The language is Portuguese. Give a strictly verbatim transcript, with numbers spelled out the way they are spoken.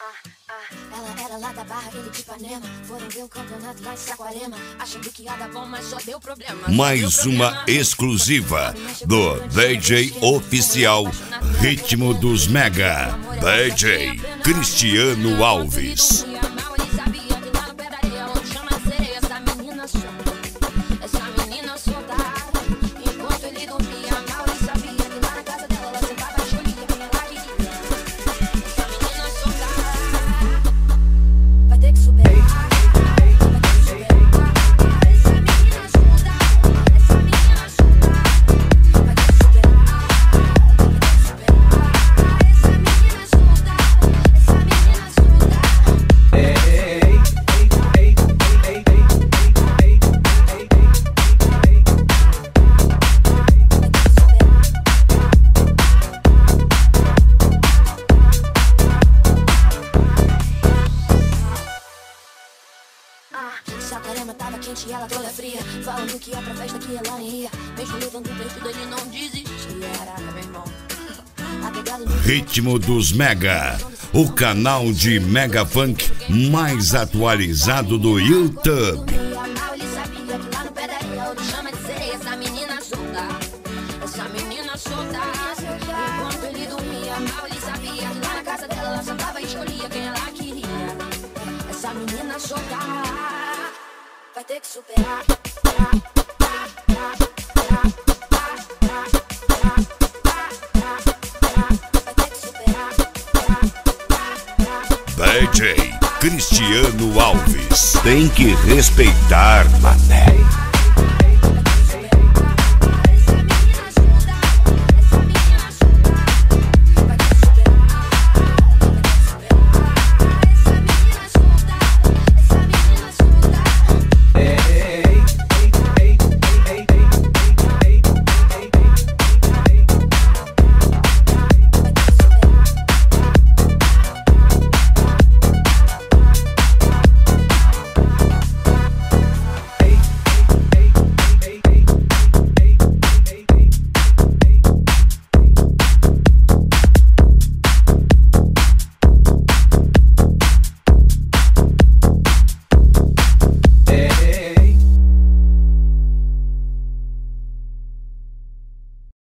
Ela era lá da Barra, ele de Ipanema. Foram ver o campeonato lá em Saquarema, achando que ia dar bom, mas só deu problema. Mais uma exclusiva do D J oficial Ritmo dos Mega, D J Cristiano Alves. Saquarema tava quente e ela toda fria, falando que ia pra festa que ela nem ia. Mesmo levando o vestido, ele não desistia. Caraca, meu irmão. Ritmo dos Mega, o canal de Mega Funk mais atualizado do YouTube. Ele sabia que lá no pé daria ouro chama de sereia. Essa menina solta, essa menina solta. Enquanto ele dormia mal, ele sabia que lá na casa dela ela sentava e escolhia quem ela queria. Essa menina solta vai ter que superar. D J Cristiano Alves. Tem que respeitar, mané.